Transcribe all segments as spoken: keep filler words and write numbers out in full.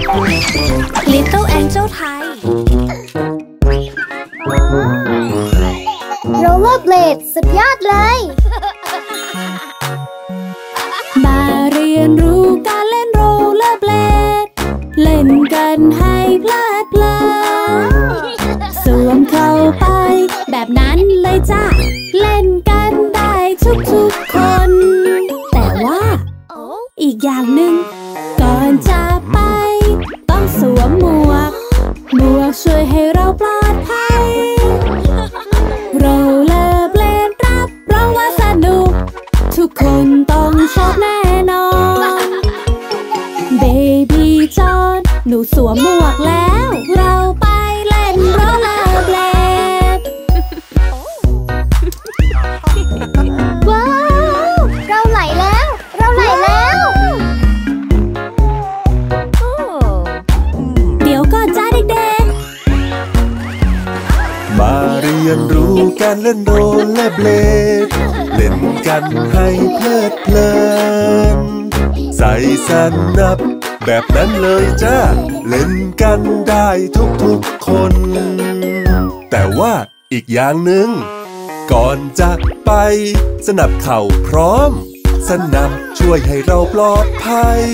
Little Angel ไทย Rollerblade สุดยอดเลยมาเรียนรู้การเล่น Rollerblade เล่นกันให้เพลิดเพลินสวมเข้าไปแบบนั้นเลยจ้ะเล่นกันได้ทุกๆคนแต่ว่าอีกอย่างหนึ่งก่อนจะไปต้องสวมหมวกหมวกช่วยให้เราปลอดภัย Rollerblade รับรองว่าสนุกทุกคนต้องชอบแน่นอน Baby John หนูสวมหมวกแล้วเราไปเล่น Rollerblade ว้าวเราไหลแล้วเราไหลแล้วเดี๋ยวก่อนจ้าเด็กๆมาเรียนรู้การเล่น Rollerblade เล่นกันให้เพลิดเพลินใส่สนับแบบนั้นเลยจ้าเล่นกันได้ทุกๆคนแต่ว่าอีกอย่างหนึ่งก่อนจะไปสนับเข่าพร้อมสนับช่วยให้เราปลอดภัย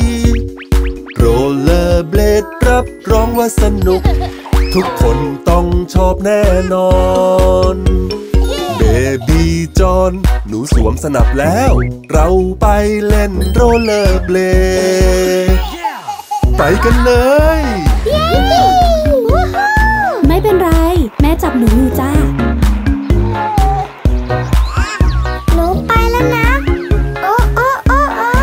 Rollerblade รับรองว่าสนุกทุกคนต้องชอบแน่นอนเบบี้จอนหนูสวมสนับแล้วเราไปเล่น Rollerblade ไปกันเลยไม่เป็นไรแม่จับหนูอยู่จ้าหนูไปแล้วนะโอ้โอ้โอ้โอ้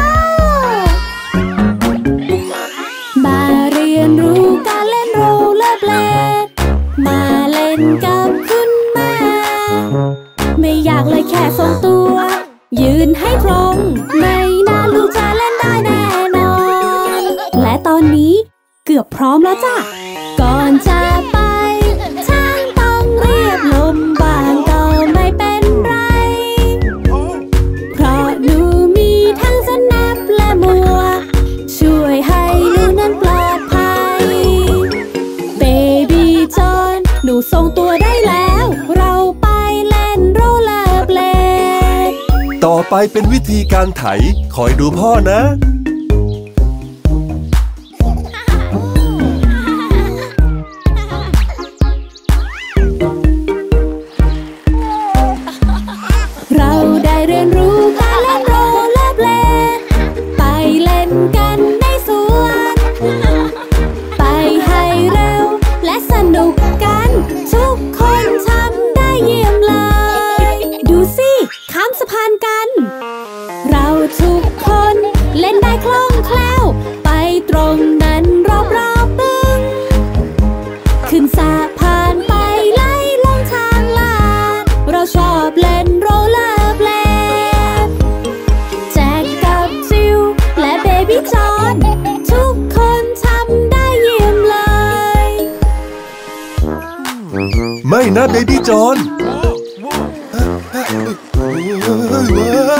มาเรียนรู้การเล่น Rollerblade มาเล่นกับคุณแม่ไม่อยากเลยแค่ทรงตัวยืนให้ตรงไม่น่าลูกจะเล่นได้แน่นอนและตอนนี้เกือบพร้อมแล้วจ้ะก่อนจะไปช่างต้องเรียบลมบางก็ไม่เป็นไรเพราะหนูมีทั้งสนับและหมวกช่วยให้หนูนั้นปลอดภัย Baby John หนูทรงตัวได้แล้วเราไปเล่น Rollerblade ต่อไปเป็นวิธีการไถคอยดูพ่อนะเราได้เรียนรู้การเล่น Rollerblade ไปเล่นกันในสวนไปให้เร็วและสนุกกันทุกคนทำได้เยี่ยมเลยดูสิข้ามสะพานกันเราทุกคนเล่นได้คล่องแคล่วไปตรงนั้นรอบๆบึงขึ้นสะพานไปไล่ลงทางลาดเราชอบเล่น Rollerblade แจ็คกับจิวและเบบี้จอนทุกคนทำได้เยี่ยมเลยไม่นะเบบี้จอน